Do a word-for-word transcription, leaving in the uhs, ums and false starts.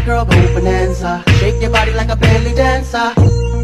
girl, go bonanza. Shake your body like a belly dancer.